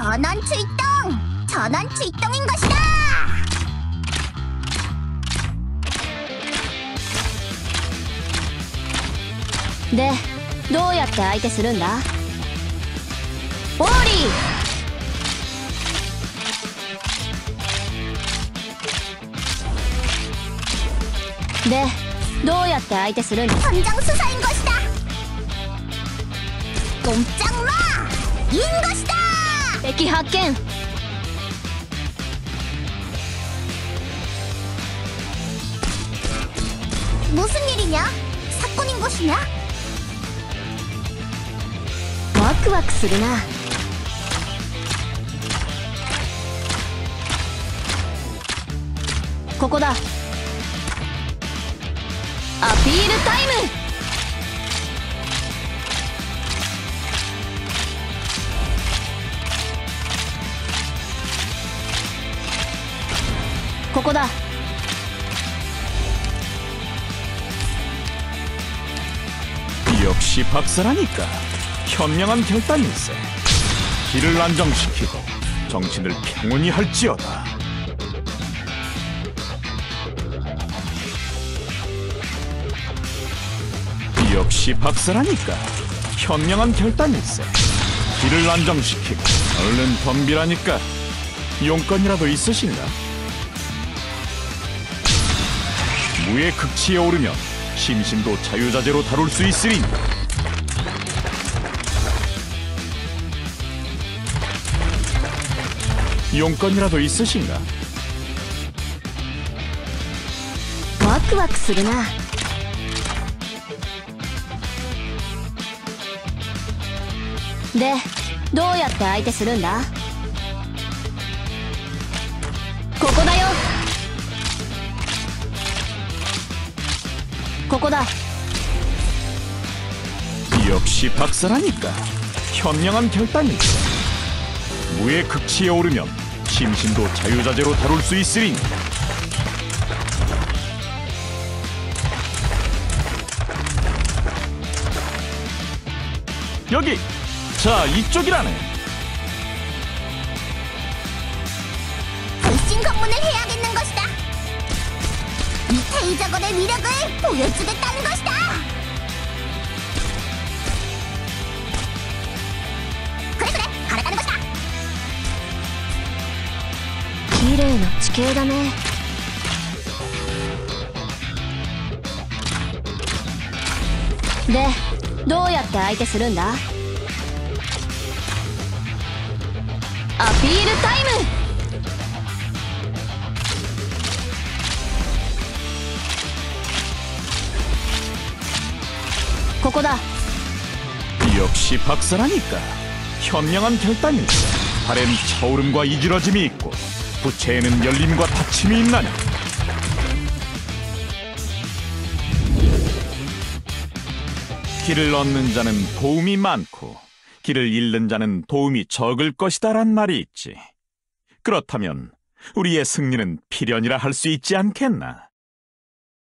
전원 출동! 전원 출동인 것이다! 네, どうやって相手するんだ？オーリー！で、どうやって相手するんだ？ 선장수사인 것이다! 꼼짝 마! 인 것이다! 敵発見！ 무슨 일이냐? 사건인 것이냐? ワクワクするな。ここだ。アピールタイム！ここだ。 역시 박사라니까. 현명한 결단일세. 길을 안정시키고 정신을 평온히 할지어다. 역시 박사라니까. 현명한 결단일세. 길을 안정시키고 얼른 덤비라니까. 용건이라도 있으신가? 무의 극치에 오르면 심신도 자유자재로 다룰 수 있으리니. 용건이라도 있으신가? ワクワクするな。で、どうやって相手するんだ？ここだよ。ここだ。 역시 박사라니까. 현명한 결단일세. 무의 극치에 오르면 심신도 자유자재로 다룰 수 있으리니. 여기! 자, 이쪽이라네. 불신 검문을 해야겠는 것이다! 이 테이저건의 위력을 보여주겠다는 것이다! 그래 그래! 알았다는 것이다! 綺麗な地形だね。で、どうやって相手するんだ？アピールタイム！ここだ。 역시 박사라니까. 현명한 결단일세. 발엔 차오름과 이질러짐이 있고 부채에는 열림과 닫힘이 있나니. 길을 얻는 자는 도움이 많고 길을 잃는 자는 도움이 적을 것이다란 말이 있지. 그렇다면 우리의 승리는 필연이라 할 수 있지 않겠나?